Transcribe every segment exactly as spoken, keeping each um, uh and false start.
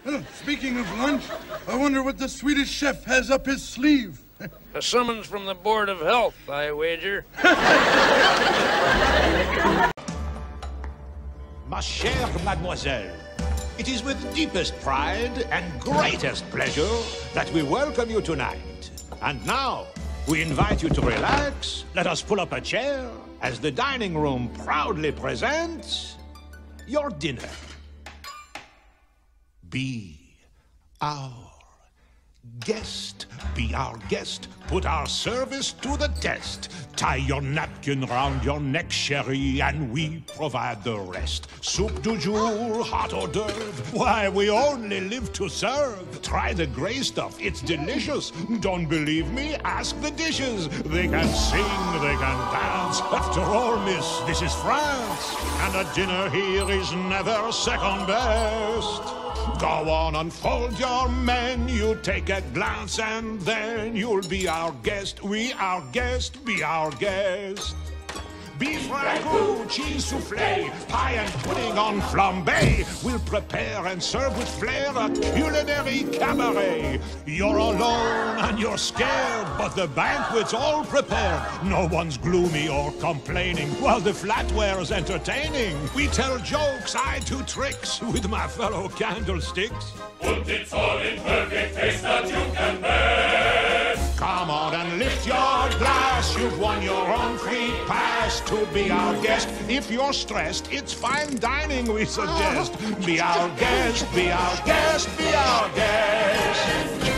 Uh, speaking of lunch, I wonder what the Swedish chef has up his sleeve. A summons from the Board of Health, I wager. Ma chère mademoiselle, it is with deepest pride and greatest pleasure that we welcome you tonight. And now, we invite you to relax. Let us pull up a chair as the dining room proudly presents your dinner. Be our guest. Be our guest. Put our service to the test. Tie your napkin round your neck, chérie, and we provide the rest. Soup du jour, hot hors d'oeuvre. Why, we only live to serve. Try the gray stuff. It's delicious. Don't believe me? Ask the dishes. They can sing, they can dance. After all, miss, this is France. And a dinner here is never second best. Go on, unfold your menu, take a glance, and then you'll be our guest. We our guest, be our guest. Beef ragout, cheese soufflé, pie and pudding on flambé. We'll prepare and serve with flair a culinary cabaret. You're alone and you're scared, but the banquet's all prepared. No one's gloomy or complaining, while the flatware's entertaining. We tell jokes, I do tricks with my fellow candlesticks. Put it all in perfect taste that you can best. Come on and lift your glass. You've won your own free pass to be our guest. If you're stressed, it's fine dining we suggest. Be our guest, be our guest, be our guest.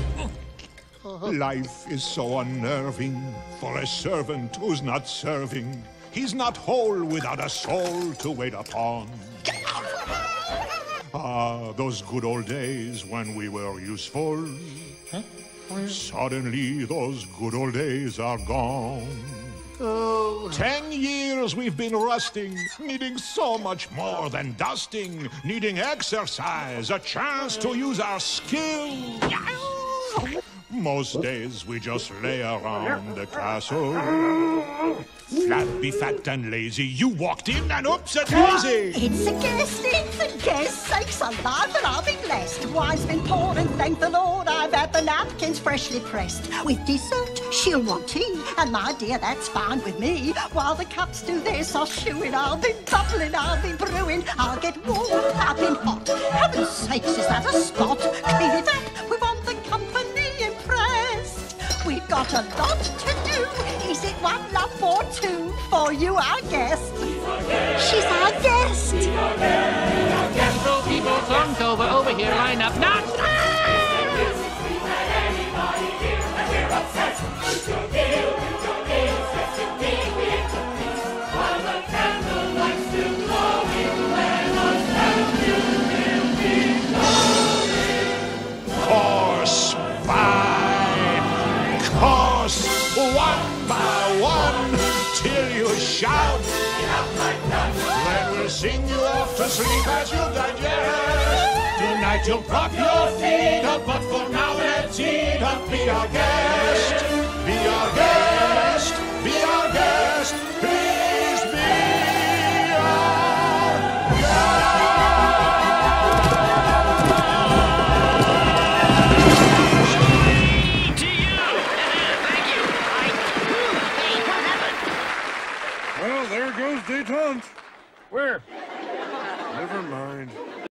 Life is so unnerving for a servant who's not serving. He's not whole without a soul to wait upon. Ah, those good old days when we were useful. Huh? Suddenly, those good old days are gone. Oh. Ten years we've been rusting, needing so much more than dusting, needing exercise, a chance to use our skill. Most days we just lay around the castle. Flat, be fat and lazy. You walked in and oops, a daisy. It's a guest, it's a guest. Sakes alive, but I'll be blessed. Wine's been poured and thank the Lord I've had the napkins freshly pressed. With dessert, she'll want tea. And my dear, that's fine with me. While the cups do this, I'll chew it. I'll be bubbling, I'll be brewing. I'll get warm, I've been hot. Heaven's sakes, is that a spot? Clean it up, we want the company impressed. We've got a lot to do. Is it one lump or two for you, our guest? She's our guest. She's our guest. Throw people slumped over, over here, line up. Not Course by course, one by one, till you shout. Then we'll sing you off to sleep as you digest. Tonight you'll prop your feet up, but for now let's eat up. Be our guest, be our guest, be our guest.